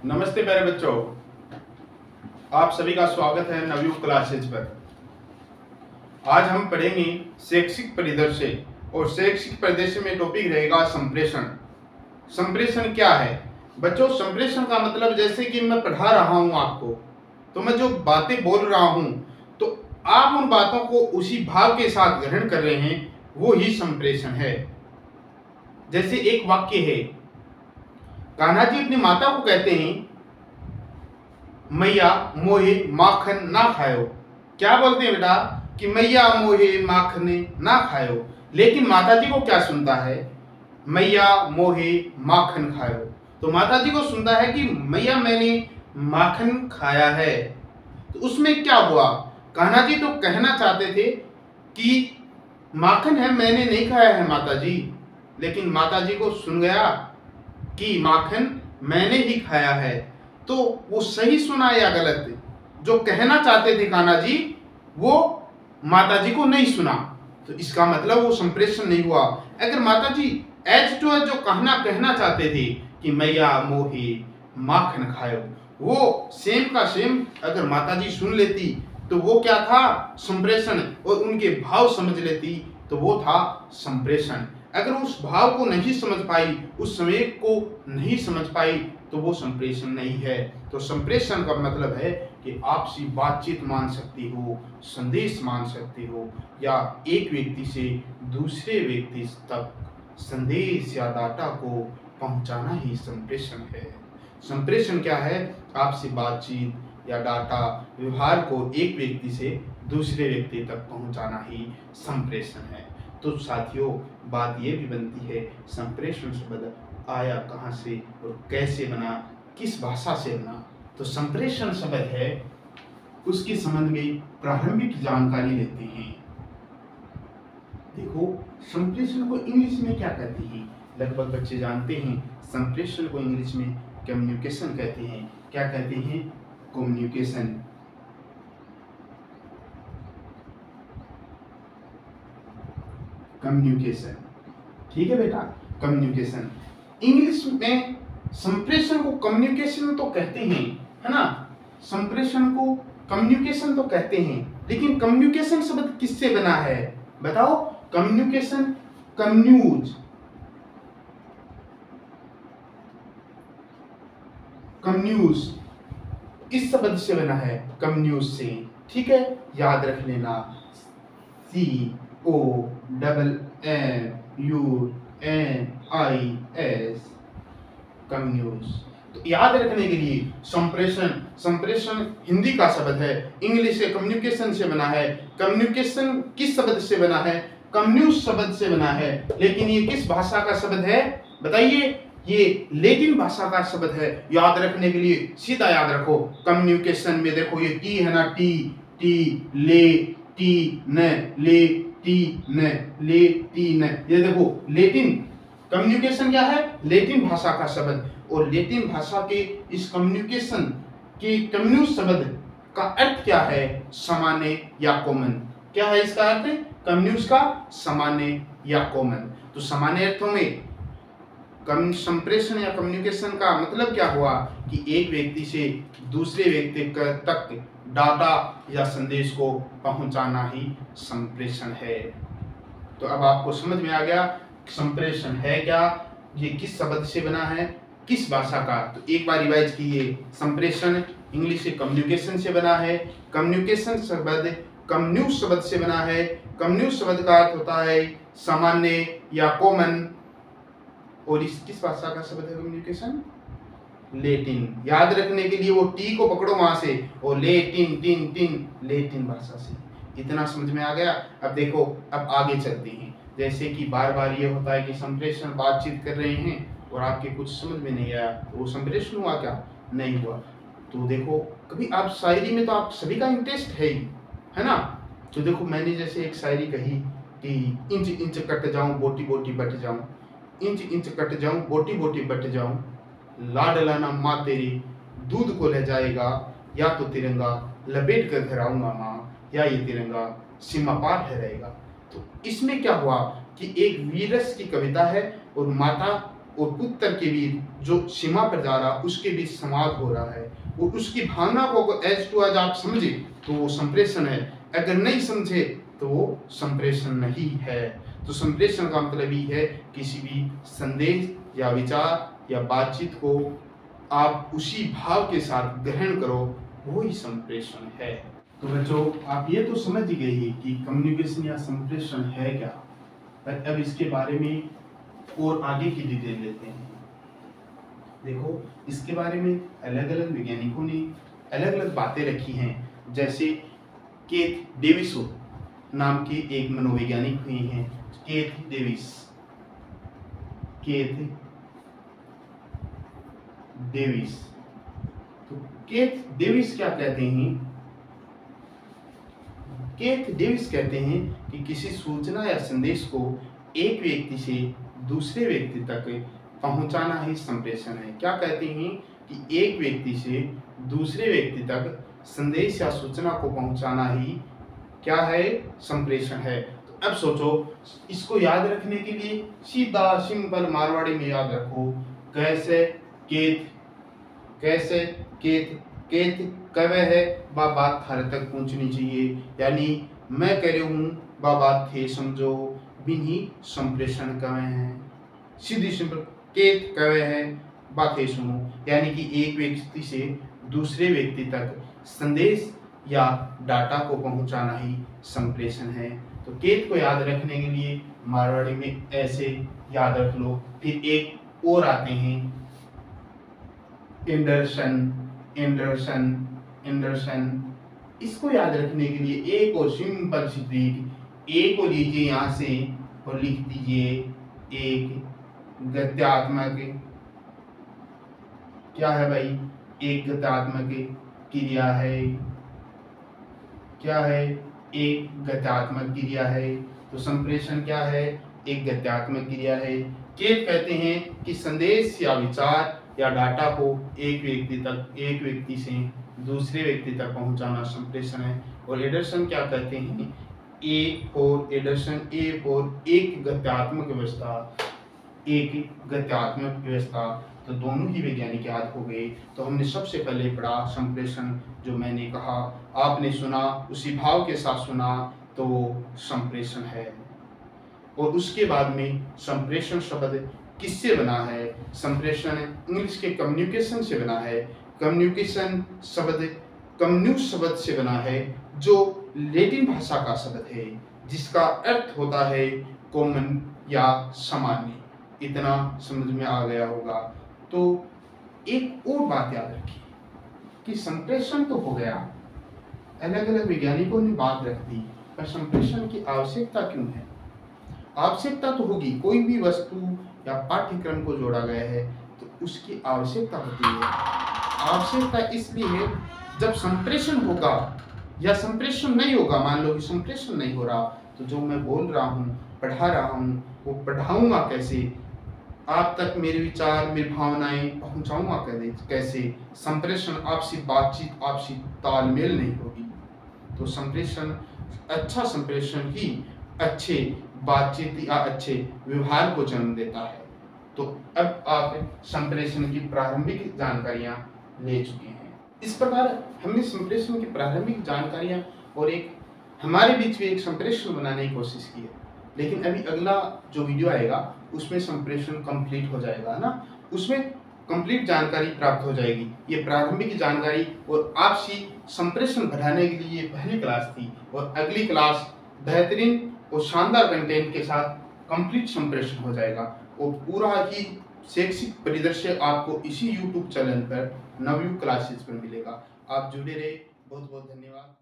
नमस्ते प्यारे बच्चों, आप सभी का स्वागत है नवयुग क्लासेज पर। आज हम पढ़ेंगे शैक्षिक परिदृश्य और शैक्षिक परिदृश्य में टॉपिक रहेगा संप्रेषण। संप्रेषण क्या है बच्चों? संप्रेषण का मतलब जैसे कि मैं पढ़ा रहा हूं आपको, तो मैं जो बातें बोल रहा हूं तो आप उन बातों को उसी भाव के साथ ग्रहण कर रहे हैं, वो ही संप्रेषण है। जैसे एक वाक्य है, कान्हा जी अपनी माता को कहते हैं, मैया मोहे माखन ना खायो। क्या बोलते हैं बेटा? कि मैया मोहे माखन ना खायो। लेकिन माताजी को क्या सुनता है? मैया मोहे माखन खायो। तो माताजी को सुनता है कि मैया मैंने माखन खाया है। तो उसमें क्या हुआ? कान्हा जी तो कहना चाहते थे कि माखन है, मैंने नहीं खाया है माताजी, लेकिन माताजी को सुन गया कि माखन मैंने ही खाया है। तो वो सही सुना या गलत? जो कहना चाहते थे कान्हा जी, वो माताजी को नहीं सुना, तो इसका मतलब वो संप्रेषण नहीं हुआ। अगर माताजी एज टू एज जो कहना चाहते थे कि मैया मोहे माखन खायो, वो सेम का सेम अगर माताजी सुन लेती तो वो क्या था? संप्रेषण। और उनके भाव समझ लेती तो वो था संप्रेषण। अगर उस भाव को नहीं समझ पाई, उस समय को नहीं समझ पाई, तो वो संप्रेषण नहीं है। तो संप्रेषण का मतलब है कि आपसी बातचीत मान सकती हो, संदेश मान सकती हो, या एक व्यक्ति से दूसरे व्यक्ति तक संदेश या डाटा को पहुंचाना ही संप्रेषण है। संप्रेषण क्या है? आपसी बातचीत या डाटा व्यवहार को एक व्यक्ति से दूसरे व्यक्ति तक पहुंचाना ही संप्रेषण है। तो साथियों, बात ये भी बनती है, संप्रेषण शब्द आया कहाँ से और कैसे बना, किस भाषा से बना? तो संप्रेषण शब्द है, उसके संबंध में प्रारंभिक जानकारी लेते हैं। देखो, संप्रेषण को इंग्लिश में क्या कहते हैं? लगभग बच्चे जानते हैं। संप्रेषण को इंग्लिश में कम्युनिकेशन कहते हैं। क्या कहते हैं? कम्युनिकेशन। कम्युनिकेशन, ठीक है बेटा, कम्युनिकेशन। इंग्लिश में संप्रेषण को कम्युनिकेशन तो कहते हैं, है ना? संप्रेषण को कम्युनिकेशन तो कहते हैं, लेकिन कम्युनिकेशन शब्द किससे बना है बताओ? कम्युनिकेशन, कम्यूज, कम्यूज इस शब्द से बना है, कम्यूज से। ठीक है, याद रख लेना, COMMUNIS, कम्यूज। तो याद रखने के लिए संप्रेषण, संप्रेषण हिंदी का शब्द है, इंग्लिश से कम्युनिकेशन से बना है। कम्युनिकेशन किस शब्द से बना है? कम्यूज शब्द से बना है। लेकिन ये किस भाषा का शब्द है बताइए? ये लैटिन भाषा का शब्द है। याद रखने के लिए सीधा याद रखो, कम्युनिकेशन में देखो ये टी है ना, टी टी ले टी न ले टी न ले टी न, ये देखो लैटिन। कम्युनिकेशन क्या है? लैटिन भाषा का शब्द। और लैटिन भाषा के इस कम्युनिकेशन के कम्यूज शब्द का अर्थ क्या है? सामान्य या कॉमन। क्या है इसका अर्थ? कम्यूज का सामान्य या कॉमन। तो सामान्य अर्थों में संप्रेषण या कम्युनिकेशन का मतलब क्या हुआ? कि एक व्यक्ति से दूसरे व्यक्ति तक डाटा या संदेश को पहुंचाना ही संप्रेषण है। तो अब आपको समझ में आ गया संप्रेषण है क्या, ये किस शब्द से बना है, किस भाषा का। तो एक बार रिवाइज कीजिए, संप्रेषण इंग्लिश से कम्युनिकेशन से बना है। कम्युनिकेशन शब्द कम्यूज शब्द से बना है। कम्यूज शब्द का अर्थ होता है सामान्य या कॉमन। और इस किस भाषा का शब्द है कम्युनिकेशन? लैटिन। याद रखने के लिए वो टी को पकड़ो वहां से, और लैटिन, टिन टिन, लैटिन भाषा से। इतना समझ में आ गया? अब देखो, अब आगे चलते हैं। जैसे कि बार बार ये होता है कि संप्रेषण बातचीत कर रहे हैं और आपके कुछ समझ में नहीं आया, तो वो संप्रेषण हुआ क्या? नहीं हुआ। तो देखो, कभी आप शायरी में तो आप सभी का इंटरेस्ट है ही, है ना? तो देखो, मैंने जैसे एक शायरी कही कि इंच इंच कट जाऊं, बोटी बोटी बट जाऊं, इंच इंच कट जाऊं, बोटी बोटी बट जाऊं, लाडला ना माँ तेरी दूध को ले जाएगा, या तो तिरंगा लपेट कर घर आऊंगा माँ, या ये तिरंगा सीमा पार ठहरेगा। तो इसमें क्या हुआ कि एक वीरस की कविता है और माता और पुत्र के बीच जो सीमा पर जा रहा उसके बीच संवाद हो रहा है, और उसकी भावना को एज टू एज आप समझे तो वो संप्रेषण है, अगर नहीं समझे तो वो संप्रेषण नहीं है। तो संप्रेषण का मतलब ये है किसी भी संदेश या विचार या बातचीत को आप उसी भाव के साथ ग्रहण करो, वो ही संप्रेषण है। तो बच्चों आप ये तो समझ ही गए कि कम्युनिकेशन या संप्रेषण है क्या, पर अब इसके बारे में और आगे की डिटेल लेते हैं। देखो इसके बारे में अलग अलग वैज्ञानिकों ने अलग अलग बातें रखी हैं, जैसे केथ डेविस नाम के एक मनोवैज्ञानिक हुए हैं, केथ डेविस। तो केथ डेविस क्या कहते हैं? केथ डेविस कहते हैं कि किसी सूचना या संदेश को एक व्यक्ति से दूसरे व्यक्ति तक पहुंचाना ही संप्रेषण है। क्या कहते हैं कि एक व्यक्ति से दूसरे व्यक्ति तक संदेश या सूचना को पहुंचाना ही क्या है? संप्रेषण है। तो अब सोचो, इसको याद रखने के लिए सीधा सिंपल मारवाड़ी में याद रखो। कैसे? केथ कवे है बा बात थारे तक पहुंचनी चाहिए, यानी मैं कह रही हूँ बा बात थे समझो, बिन्ही संप्रेषण कवे हैं। सीधी सिंपल केथ कवे है बातें सुनो, यानी कि एक व्यक्ति से दूसरे व्यक्ति तक संदेश या डाटा को पहुंचाना ही संप्रेषण है। तो केथ को याद रखने के लिए मारवाड़ी में ऐसे याद रख लो। फिर एक और आते हैं एंडरसन। इसको याद रखने के लिए एक और सिंपल सी ट्रिक, ए को लीजिए यहाँ से और लिख दीजिए एक गद्यात्मक, क्या है भाई? एक गद्यात्मक क्रिया है। क्या है? एक गद्यात्मक क्रिया है। तो संप्रेषण क्या है? एक गद्यात्मक क्रिया है। केथ कहते हैं कि संदेश या विचार या डाटा को एक व्यक्ति से दूसरे व्यक्ति तक पहुंचाना संप्रेषण है। और एंडरसन क्या कहते हैं? ए फॉर एक गद्यात्मक व्यवस्था। तो दोनों ही वैज्ञानिक याद हो गए। तो हमने सबसे पहले पढ़ा संप्रेषण, जो मैंने कहा आपने सुना, उसी भाव के साथ सुना, तो वो संप्रेषण है। और उसके बाद में संप्रेषण शब्द किससे बना है? संप्रेषण इंग्लिश के कम्युनिकेशन से बना है। कम्युनिकेशन शब्द कम्युनिस शब्द से बना है, जो लैटिन भाषा का शब्द है, जिसका अर्थ होता है कॉमन या सामान्य। इतना समझ में आ गया होगा। तो एक और बात याद रखिए कि संप्रेषण तो हो गया, अलग अलग वैज्ञानिकों ने बात रख दी, पर संप्रेषण की आवश्यकता क्यों है? आवश्यकता तो होगी, कोई भी वस्तु या पाठ्यक्रम को जोड़ा गया है तो उसकी आवश्यकता होती है। आवश्यकता इसलिए है जब संप्रेषण होगा या संप्रेषण नहीं होगा। मान लो कि संप्रेषण नहीं हो रहा, तो जो मैं बोल रहा हूँ, पढ़ा रहा हूँ, वो पढ़ाऊंगा कैसे? आप तक मेरे विचार, मेरी भावनाएं पहुंचाऊंगा कैसे? संप्रेषण, आपसी बातचीत, आपसी तालमेल नहीं होगी। तो संप्रेषण, अच्छा संप्रेषण ही अच्छे बातचीत या अच्छे व्यवहार को जन्म देता है। तो अब आप संप्रेषण की प्रारंभिक जानकारियां ले चुके हैं। इस प्रकार हमने संप्रेषण की प्रारंभिक जानकारियां और एक हमारे बीच में एक संप्रेषण बनाने की कोशिश की है। लेकिन अभी अगला जो वीडियो आएगा उसमें संप्रेषण कंप्लीट हो जाएगा ना, उसमें कंप्लीट जानकारी प्राप्त हो जाएगी। ये प्रारंभिक जानकारी और आपसी संप्रेषण बढ़ाने के लिए ये पहली क्लास थी, और अगली क्लास बेहतरीन और शानदार कंटेंट के साथ कंप्लीट संप्रेषण हो जाएगा। और पूरा ही शैक्षिक परिदृश्य आपको इसी YouTube चैनल पर नवयुग क्लासेस पर मिलेगा। आप जुड़े रहे। बहुत बहुत धन्यवाद।